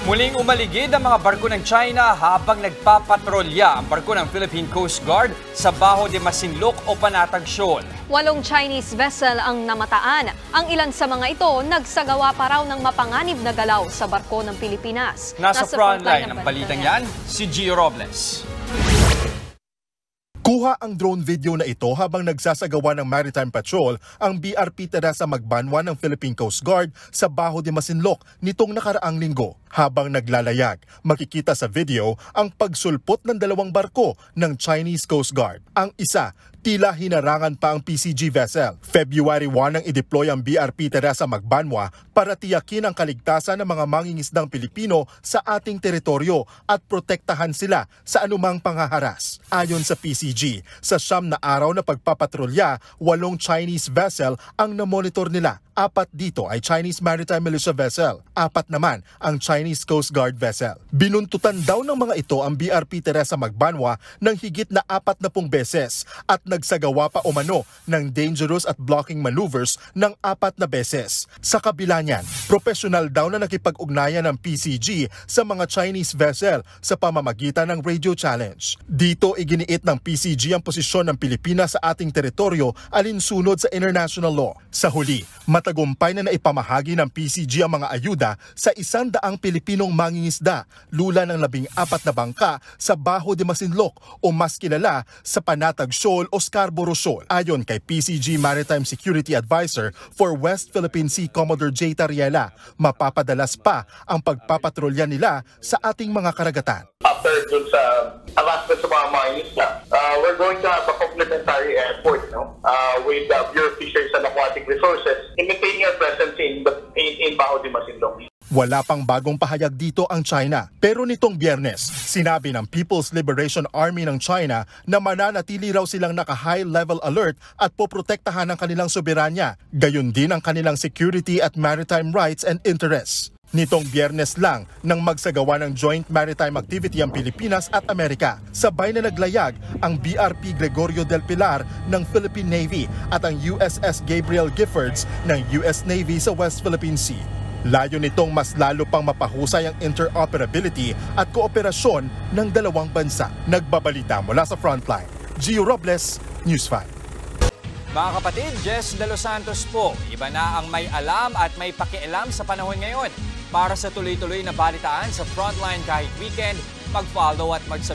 Muling umaligid ang mga barko ng China habang nagpapatrolya ang barko ng Philippine Coast Guard sa Bajo de Masinloc o Panatag Shoal. 8 Chinese vessel ang namataan. Ang ilan sa mga ito nagsagawa pa raw ng mapanganib na galaw sa barko ng Pilipinas. Nasa frontline ng balitang yan, si Gio Robles. Kuha ang drone video na ito habang nagsasagawa ng maritime patrol ang BRP Teresa Magbanwa ng Philippine Coast Guard sa Bajo de Masinloc nitong nakaraang linggo. Habang naglalayag, makikita sa video ang pagsulpot ng 2 barko ng Chinese Coast Guard. Ang isa, tila hinarangan pa ang PCG vessel. February 1 nang i-deploy ang BRP Teresa Magbanwa para tiyakin ang kaligtasan ng mga mangingisdang Pilipino sa ating teritoryo at protektahan sila sa anumang panghaharas. Ayon sa PCG, sa 9 na araw na pagpapatrolya, 8 Chinese vessel ang namonitor nila. 4 dito ay Chinese Maritime Militia vessel. 4 naman ang Chinese Coast Guard vessel. Binuntutan daw ng mga ito ang BRP Teresa Magbanwa ng higit na 40 beses at nagsagawa pa umano ng dangerous at blocking maneuvers ng 4 na beses. Sa kabila niyan, professional daw na nakipag-ugnayan ng PCG sa mga Chinese vessel sa pamamagitan ng radio challenge. Dito iginiit ng PCG ang posisyon ng Pilipinas sa ating teritoryo alinsunod sa international law. Sa huli, matagumpay na naipamahagi ng PCG ang mga ayuda sa 100 Pilipinong mangingisda, lula ng 14 na bangka sa Bajo de Masinloc o mas kilala sa Panatag Shoal o Scarborough Shoal. Ayon kay PCG Maritime Security Advisor for West Philippine Sea Commodore J. Tariela, mapapadalas pa ang pagpapatrolya nila sa ating mga karagatan. After dun sa harassment sa mga mangingisda, we're going to have a complementary effort with the Bureau of Fisheries and Aquatic Resources in maintaining our presence in Bajo de Masinloc. Wala pang bagong pahayag dito ang China. Pero nitong Biyernes, sinabi ng People's Liberation Army ng China na mananatili raw silang naka-high-level alert at poprotektahan ang kanilang soberanya, gayon din ang kanilang security at maritime rights and interests. Nitong Biyernes lang nang magsagawa ng joint maritime activity ang Pilipinas at Amerika. Sabay na naglayag ang BRP Gregorio del Pilar ng Philippine Navy at ang USS Gabriel Giffords ng US Navy sa West Philippine Sea. Layo nitong mas lalo pang mapahusay ang interoperability at kooperasyon ng dalawang bansa. Nagbabalita mula sa Frontline, Gio Robles, News 5. Mga kapatid, Jess De Los Santos po. Iba na ang may alam at may pakialam sa panahon ngayon. Para sa tuloy-tuloy na balitaan sa Frontline kahit weekend, mag-follow at mag-subscribe